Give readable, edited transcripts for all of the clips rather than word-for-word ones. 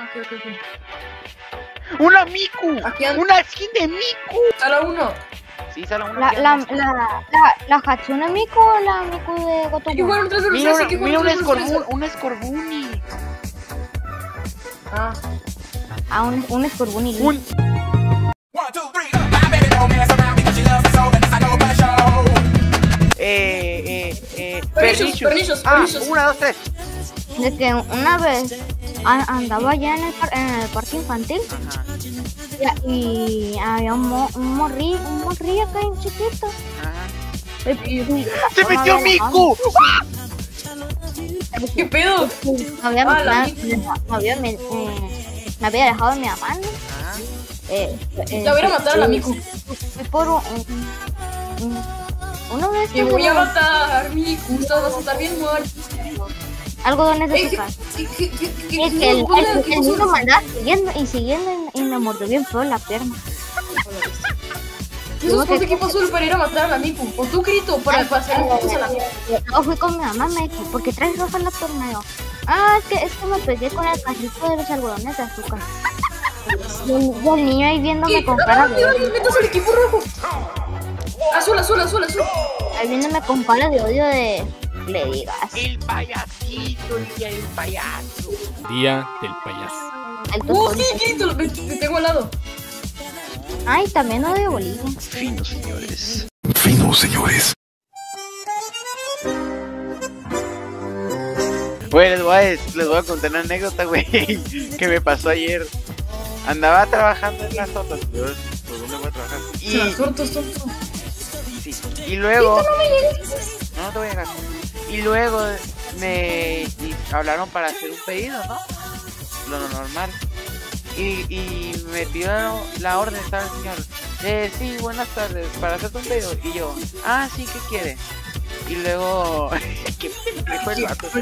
ok. ¡Una Miku! Aquí anda. ¡Una skin de Miku! Sala 1. Sí, solo una. La Hatsune Miku o la Miku de Hay que Gotoku. jugar un 3 vs 3. Mira un Scorbunny. Ah. Un Scorbunny. Pernicious. Ah, 1, 2, 3. De que una vez andaba allá en el parque infantil. Ajá. Y había un morrillo acá en chiquito. Ajá. Y ¡Se metió Miku! ¿Qué pedo? Me había dejado mi mamá, ¿no? Ajá. Ya voy a matar a la Miku. Fui por uno de estos. Te voy a matar, Miku. Vas a estar bien muerto. Algodones de azúcar. Es que el niño me andaba siguiendo y me mordió bien feo la pierna. ¿Eso es qué pasó para ir a matar a la Miku? ¿O tú, Kirito, para hacer cosas a la Miku? Luego fui con mi mamá, me dijo, ¿por qué traes roja la pierna? Yo, es que me pegué con el carrito de los algodones de azúcar. Y el niño ahí viéndome con cara de odio. ¡Metas al equipo rojo! Azul. Ahí viéndome con cara de odio de... Le digas. El payasito, el día del payaso. Día del payaso. Sí, Kirito, te tengo al lado. Ay, también odio Bolivia. Finos, señores. Güey, les voy a contar una anécdota, güey, que me pasó ayer. Andaba trabajando en las tortas. ¿Por dónde voy a trabajar? Y las tortas, Sí. Y luego... No te voy a dejar. Y luego me hablaron para hacer un pedido, ¿no? Lo normal. Y me pidieron la orden, ¿sabes, señor? Sí, buenas tardes, para hacerte un pedido. Y yo, sí, ¿qué quiere? Y luego... ¿Qué fue el vato?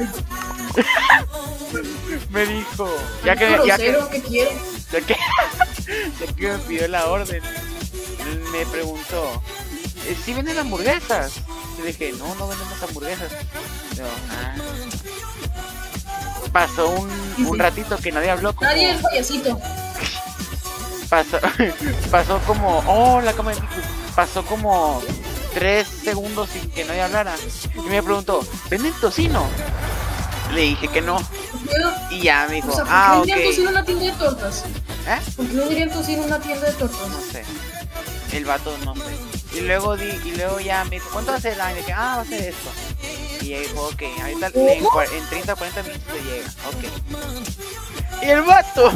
Me dijo... Ya que me pidió la orden, me preguntó... ¿Sí venden hamburguesas? Y le dije, no vendemos hamburguesas. Yo, Pasó un ratito que nadie habló. Nadie es payasito. Pasó como... la cama de Miku. Pasó como 3 segundos sin que nadie hablara. Y me preguntó, ¿venden tocino? Le dije que no. Y ya me dijo, ¿por qué no dirían ok. tocino en una tienda de tortas? ¿Eh? ¿Por qué no dirían tocino en una tienda de tortas? No sé. El vato no sé. Y luego ya me dijo, ¿cuánto va a ser? Y le dije, va a ser esto. Y ella dijo, ok, ahorita en 30 o 40 minutos te llega. Ok. Y el vato.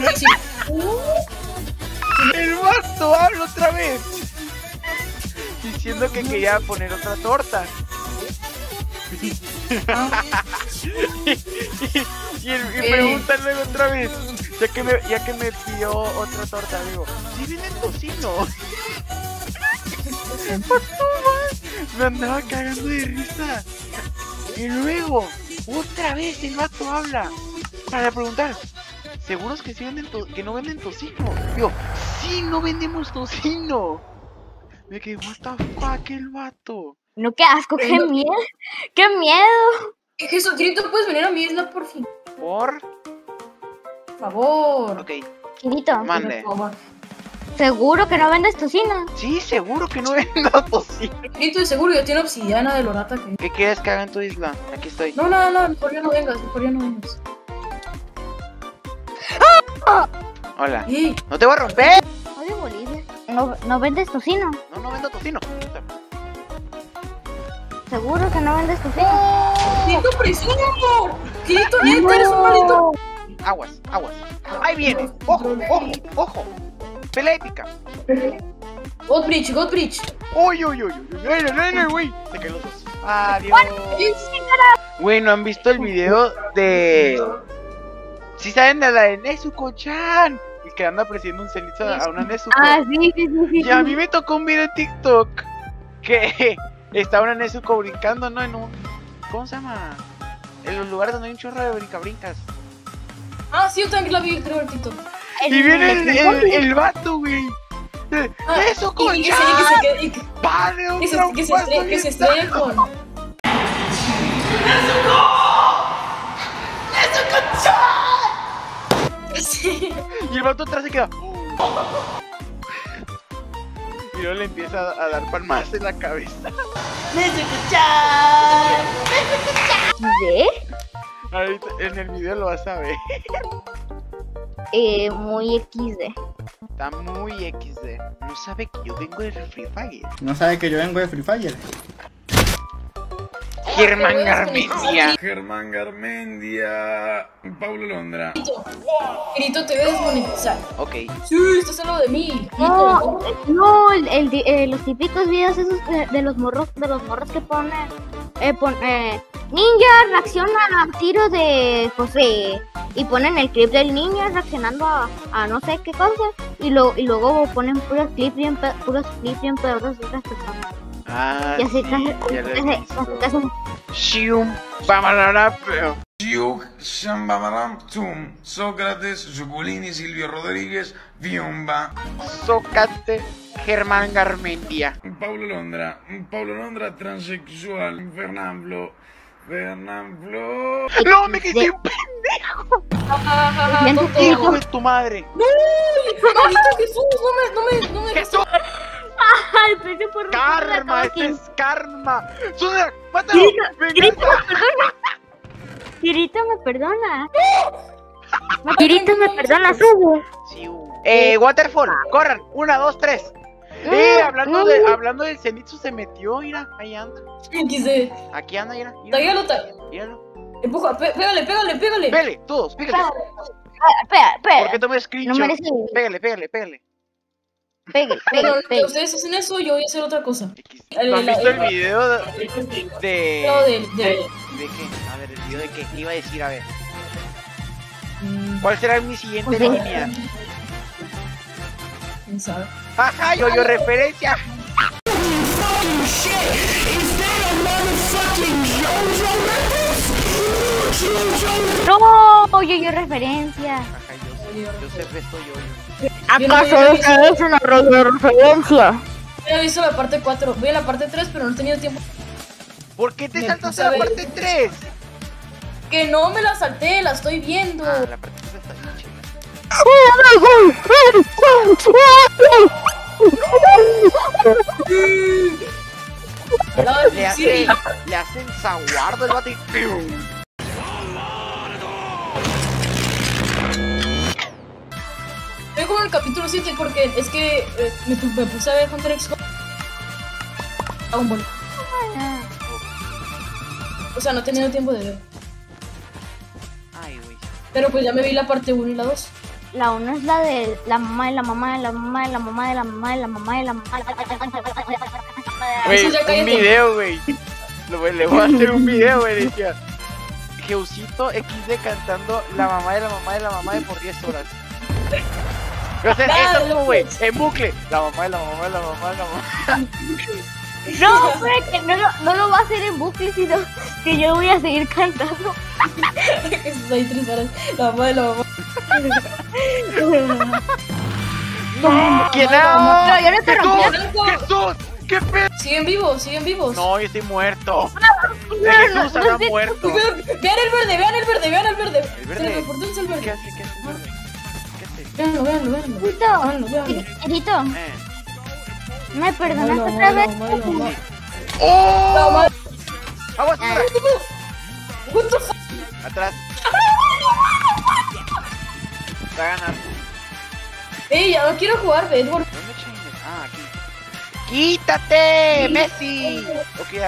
El vato habla otra vez. Diciendo que quería poner otra torta. Y pregunta luego otra vez. Ya que me pidió otra torta, digo, ¿sí viene tocino? Me andaba cagando de risa. Y luego, otra vez el vato habla para preguntar, ¿seguros que sí que no venden tocino? Digo, sí, no vendemos tocino. Me quedé, what the fuck, el vato. No, qué asco, qué miedo. ¡Qué miedo! ¿Qué es eso? Kirito, ¿puedes venir a mi isla, por fin? ¿Por? Favor. Ok, Kirito, mande. ¿seguro que no vendes tocino? Sí, seguro que no vendo tocino. Kirito, de seguro ya tiene obsidiana de Lorata. ¿Qué quieres que haga en tu isla? Aquí estoy. No, mejor ya no vengas, Hola. Sí. ¡No te voy a romper! Odio Bolivia. ¿No vendes tocino? No vendo tocino. ¿Seguro que no vendes tocino? ¡Kirito, presumo! ¡Kirito, neta, eres un maldito! Aguas. Ahí viene. Ojo. Pelea épica. God Bridge. Uy, güey. Se caen los dos. Adiós. Güey, ¿no han visto el video de... ¿Sí saben de la de Nezuko-chan? El que anda ofreciendo un cenizo a una Nezuko. Sí. Y a mí me tocó un video en TikTok que está una Nezuko brincando, ¿no? En un... ¿Cómo se llama? En los lugares donde hay un chorro de brincabrincas. Sí, yo también la vi, creo, en TikTok. Y viene el vato, güey. Nezuko-chan. ¡Padre! Que se estrella con... Sí. Y el vato atrás se queda. Y luego le empieza a dar palmadas en la cabeza. ¿Qué? Ahorita en el video lo vas a ver. Muy XD. Está muy XD. No sabe que yo vengo de Free Fire. No sabe que yo vengo de Free Fire. Germán Garmendia. Germán Garmendia. Paulo Londra. Grito, te voy a desmonetizar. Ok. Sí, estás hablando de mí. No, no, los típicos videos esos de los morros que ponen, ninja reacciona a tiro de José y ponen el clip del ninja reaccionando a no sé qué cosa y luego ponen puros clips bien pedorros de otras personas. Ah, Y así ya lo Shium, Bamararapeo. Yuk, Shambamaram, Tum, Sócrates, Yuculini, Silvio Rodríguez, Biomba. Sócate, Germán Garmendia. Paulo Londra, transexual, Fernando. ¡No, me quedé un pendejo! Tonto. ¡Hijo de tu madre! Maldito Jesús, no me ¡Jesús! Ay, pensé por ¡Karma! ¡Este es karma! ¡Sudra! ¡Mátalo! Kirito me perdona. Kirito me perdona, sube. Sí, Waterfall, corran, 1, 2, 3. Hablando del Zenitsu se metió, mira, ahí anda. XD. Aquí anda, mira. Taguéalo. Míralo. Empuja, pégale. Pégale, todos, pégale. Espera. ¿Por qué tomé screenshot? No merece. Pégale. Pegue. Pero ustedes hacen eso, yo voy a hacer otra cosa. ¿No has visto el video de No, qué? A ver, el video de qué iba a decir, a ver. ¿Cuál será mi siguiente línea? ¿Quién sabe? Ajá, yo referencia. No, yo referencia. Ajá, yo sé esto yo. ¿Acaso esa es una referencia? He visto la parte 4, voy a la parte 3, pero no he tenido tiempo. ¿Por qué te Me saltas puse a a la ver. parte 3? Que no me la salté, la estoy viendo. Ah, la parte 3 está bien chida. Le hacen zaguardo el bate y ¡pium! Estoy como en el capítulo 7 porque es que me puse a ver Hunter x Hunter. Dragon Ball. O sea, no he tenido tiempo de ver. Ay, güey. Pero pues ya me vi la parte 1 y la 2. La 1 es la de la mamá de la mamá de la mamá de la mamá de la mamá de la mamá de la mamá. Güey, Eso ya un cállate. video, güey. Le voy a hacer un video, güey. Decía Geusito XD cantando la mamá de la mamá de la mamá de por 10 horas. O sea, Nada, eso como, no, güey, pues. en bucle. La mamá de la mamá de la mamá de la mamá. No, pero que no lo va a hacer en bucle, sino que yo voy a seguir cantando. Eso hay 3 horas. La mamá de la mamá. ¿Quién Pero yo no te rompí. ¡Jesús! ¿Qué pedo? Siguen vivos. No, yo estoy muerto. No, Jesús no está sé. muerto. Vean el verde. ¿El verde? Teleportense al ¿Qué verde. hace? ¿Qué hace? Véanlo. Kirito, Eh. ¿me perdonas otra vez? ¡Oh! ¡Aguas, Ah. What the fuck? atrás! Va a ganar. Ya no quiero jugar Bedwars. ¿Dónde chingas? Ah, aquí. ¡Quítate, Messi! Ok,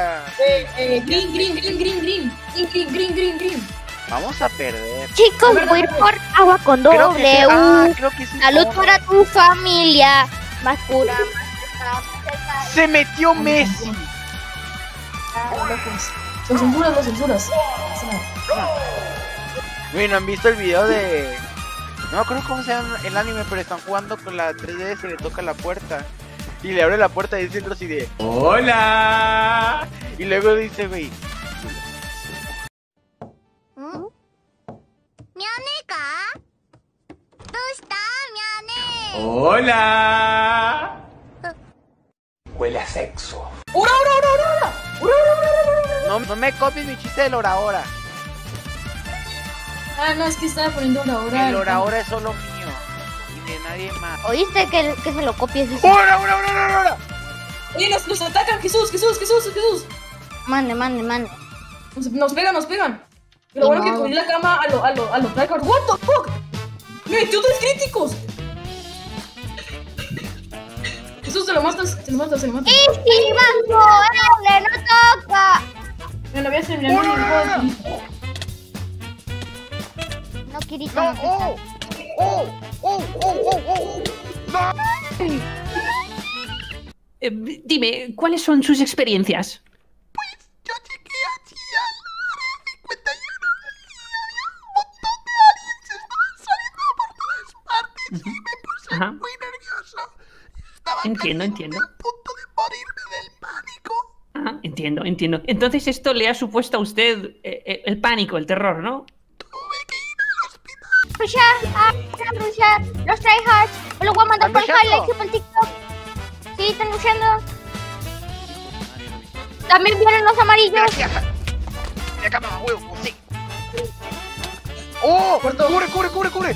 Green. vamos a perder. Chicos, voy a ir por agua con Creo que W. creo que sí. Salud para tu familia. Más pura, Se metió Messi. Lo censuras. Bueno, ¿han visto el video de...? No creo cómo se llama el anime, pero están jugando con la 3DS y le toca la puerta. Y le abre la puerta y dice el otro así de... ¡Hola! Y luego dice, güey... ¡Hola! Huele a sexo. ¡Ura! No me copies mi chiste del hora ahora. Ah, no, es que estaba poniendo la hora. El hora es solo mío. Y de nadie más. ¿Oíste que se lo copies? Dice. ¡Hora! Oye, nos atacan, Jesús. Mande. Nos pegan. Pero bueno que cubrí la cama a lo tryhard. What the fuck? Me metió 3 críticos. Jesús, se lo matas. ¡Y si banco! ¡No toca! Me lo voy a terminar. No, Kirito. ¡No! Dime, ¿cuáles son sus experiencias? Yo llegué allí al área 51 y había un montón de aliens que estaban saliendo por todas partes y me puse Ajá. muy nervioso. Estaba Entiendo. a punto de morirme del pánico. Ah, entiendo. Entonces esto le ha supuesto a usted el pánico, el terror, ¿no? Tuve que ir al hospital. Rushar, los tryhards. Me lo voy a mandar por el ¿Están highlights y por el TikTok. Sí, están luchando. También vienen los amarillos. ¡Mira acá, mamá huevo! ¡Sí! ¡Oh! ¡Cubre!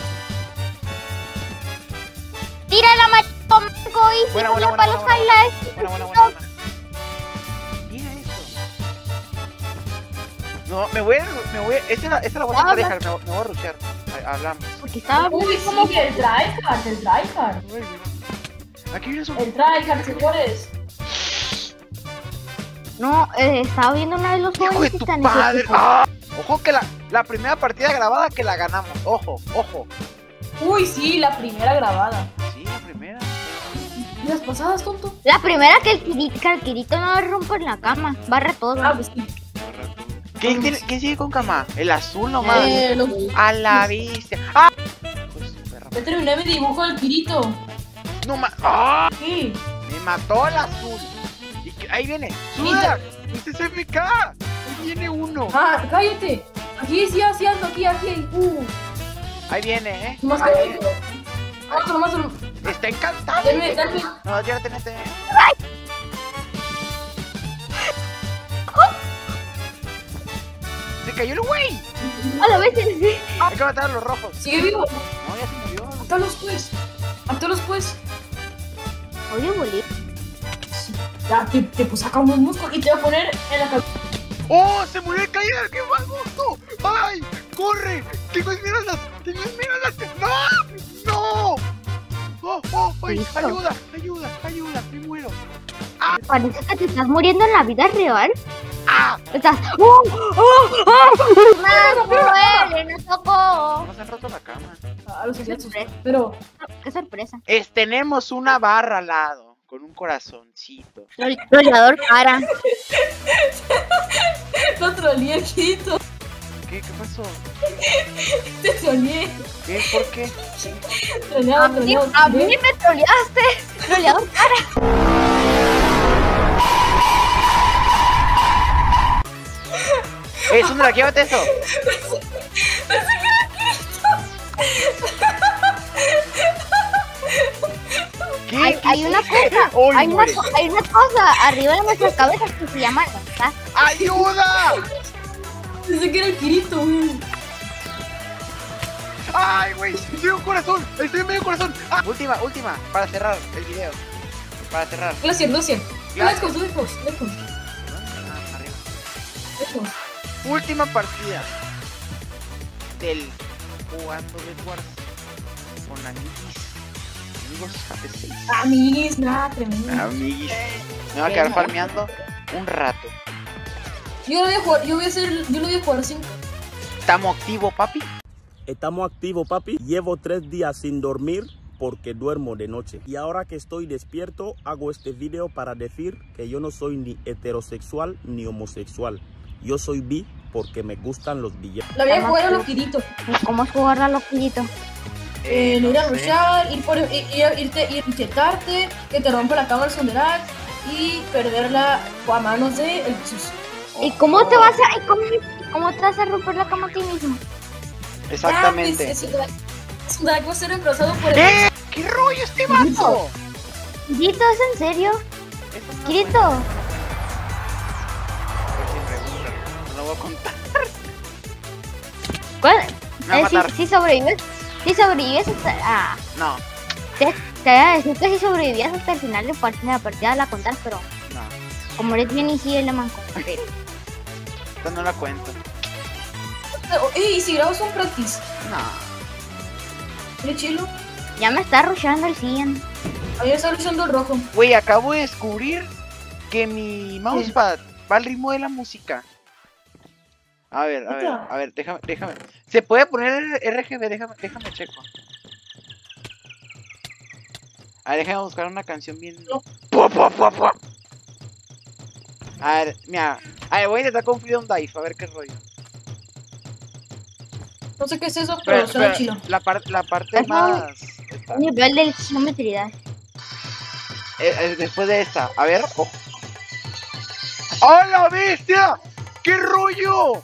Tira el amarillo, Manco, y Buena, para los highlights. Buena. Mira esto. No, me voy. Esta la voy a dejar, me voy a rushear. Hablamos. Porque estaba Uy, como sí, el tryhard. Aquí viene su. El tryhard, señores. No, estaba viendo una de los ¡Hijo jóvenes de que tu están padre! en ese ¡Ah! Ojo que la primera partida grabada que la ganamos. Ojo. Uy, sí, la primera grabada. Sí, la primera. ¿Y las pasadas, tonto? La primera que el Kirito no rompe en la cama. Barra todo. Ah, pues sí. ¿Quién sigue con cama? El azul nomás. Los... A la vista. ¡Ah! Pues su perra. Ya terminé mi dibujo del Kirito. No más. ¡Ah! Sí. Me mató el azul. Ahí viene. ¡Suda! ¡Este es FK! Ahí viene uno. Ah, cállate. Aquí sí ando, aquí. Ahí viene, Nomás Ahí que... viene. Nomás. Está encantado. Dame. No, ya tenete. Se cayó el güey. A la vez sí. Hay que matar a los rojos. Sigue vivo. No, ya se murió. Mátalos pues. Oye, bolí. Ya, te sacamos músculo y te voy a poner en la cabeza. ¡Oh! ¡Se murió el caída! ¡Qué mal gusto! ¡Ay! ¡Corre! ¡Tengo esmeraldas! ¡No! ¡Oh! ¡Ay! ¡Ayuda! ¡Me muero! Parece que te estás muriendo en la vida real. ¡Ah! Estás. ¡Más cruel! ¡No tocó! Nos han roto la cama. A los asiáticos. Pero... ¡Qué sorpresa! Tenemos una barra al lado. Con un corazoncito. Roleador cara. Lo troleé, Kirito. ¿Qué pasó? Te troleé. ¿Qué? ¿Por qué? Troleado. A mí me troleaste. Roleador cara. Sundra, llévate eso. ¿Qué? Hay una cosa. Uy, Hay muere. una cosa arriba de nuestras cabezas que se llama lanzar. ¡Ayuda! Pensé que era el Kirito, güey. ¡Ay, güey! ¡Estoy un corazón! ¡Estoy en medio corazón! ¡Ah! Última, para cerrar el video. Para cerrar. Glacier. Glacier. Lejos. Ah, arriba. Última partida del jugando Bedwars con amigos AP6. Amiguis, nada, tremendo. Amiguis. Me va a quedar farmeando un rato. Yo lo voy a jugar, yo lo voy a jugar 5. ¿Estamos activos, papi? Estamos activos, papi. Llevo 3 días sin dormir porque duermo de noche. Y ahora que estoy despierto, hago este video para decir que yo no soy ni heterosexual ni homosexual. Yo soy bi porque me gustan los billetes. La voy a jugar a los Kirito. ¿Cómo es jugar a loquillito? No ir a rushar, inquietarte, que te rompa la cámara el Sunderak y perderla a manos de el Jesús. ¿Y cómo te vas a cómo te vas a romper la cama a ti mismo? Exactamente. Sunderak va a ser reemplazado por el... ¿Qué? ¿Qué rollo este vato? Kirito, ¿es en serio? Kirito. No lo voy a contar. Me va a matar. Si sobrevives hasta... No, te voy a decir que si sobrevivías hasta el final de la partida la contar, pero no. como eres bien y sí, la manco. Esta no la cuento. ¿Y si grabas un practice? No. ¿Qué chilo? Ya me está rushando el 100. Ahí está luchando el rojo. Güey, acabo de descubrir que mi mousepad va al ritmo de la música. A ver, déjame. ¿Se puede poner RGB? Déjame checo. A ver, déjame buscar una canción bien... No. ¡Pua! A ver, mira. A ver, voy a intentar con Freedom Dive, a ver qué rollo. No sé qué es eso, pero suena chilo. La parte más... esta. Nivel de geometría. Después de esta, a ver. ¡Oh! ¡Oh, la bestia! ¡Qué rollo!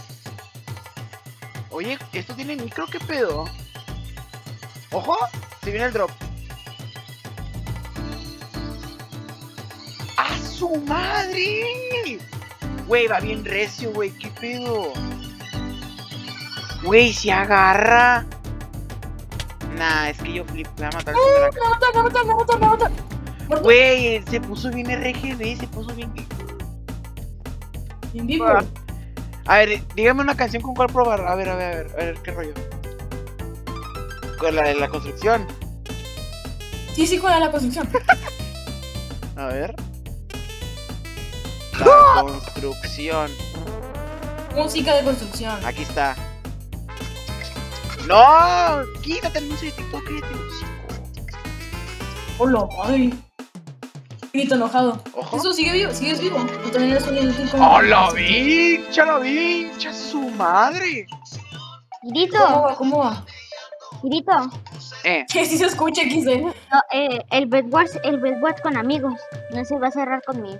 Oye, ¿esto tiene micro? ¿Qué pedo? ¡Ojo! Se viene el drop. ¡A su madre! Güey, va bien recio, güey. ¿Qué pedo? Güey, se agarra. Nah, es que yo flip. Me va a matar el Me mata. Muerto. Güey, se puso bien RGB, se puso bien... En vivo. A ver, dígame una canción con cuál probar. A ver, qué rollo. Con la de la construcción. Sí, con la construcción. A ver. La construcción. Música de construcción. Aquí está. ¡No! Quítate el anuncio de TikTok, cállate el hocico. Hola, madre. Grito enojado. Ojo. Eso sigue vivo, sigues vivo. Tú también eres un inútil como... ¡Oh, la vincha, su madre! Girito, ¿Cómo va? Girito. Que si se escucha, XD. No, el Bedwars con amigos. No se va a cerrar conmigo.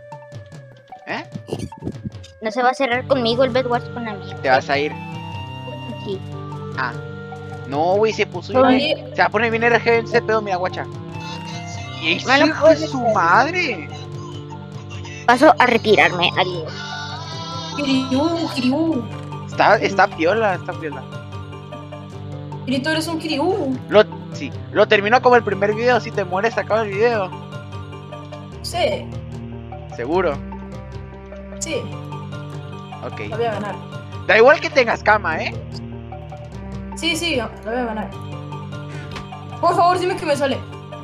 No se va a cerrar conmigo el Bedwars con amigos. Te vas a ir. Sí. Ah. No, güey, se puso Oye. bien. Se va a poner bien RGB en ese pedo, mira, guacha. Y ese Bueno, hijo de su madre. Paso a retirarme. Adiós. Kiryu. Está piola. Grito, eres un Kiryu. Sí, lo termino como el primer video. Si te mueres, se acaba el video. Sí, Seguro. sí. Ok. La voy a ganar. Da igual que tengas cama, ¿eh? Sí, la voy a ganar. Por favor, dime que me sale.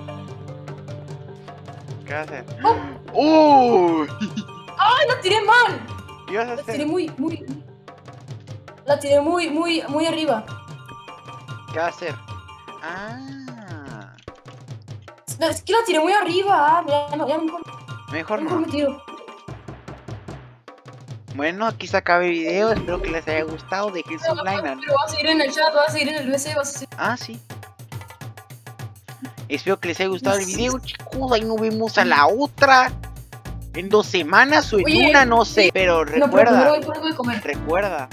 ¿Qué vas a hacer? ¡Oh! ¡Uy! ¡Ay, la tiré mal! ¿Qué vas a La tiré hacer? muy... La tiré muy arriba. ¿Qué vas a hacer? Ah. Es que la tiré muy arriba. Ya Mejor mejor no. me tiro. Bueno, aquí se acaba el video. Espero que les haya gustado. Dejen su like. Pero va a seguir en el chat, va a seguir en el VC, va a seguir... Ah, sí. Espero que les haya gustado el video, chicos. Ahí nos vemos a la otra. En 2 semanas o en Oye, una, no sé. Pero No, pero recuerda. primero voy por algo de comer. Recuerda.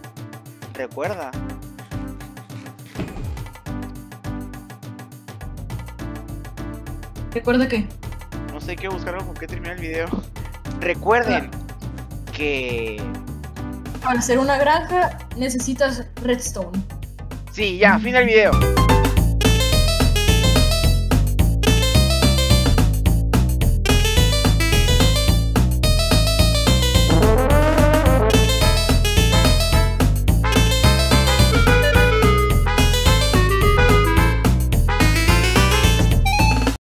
¿Recuerda qué? No sé qué buscar algo con qué terminar el video. Recuerden que... Para hacer una granja necesitas redstone. Sí, ya, fin del video.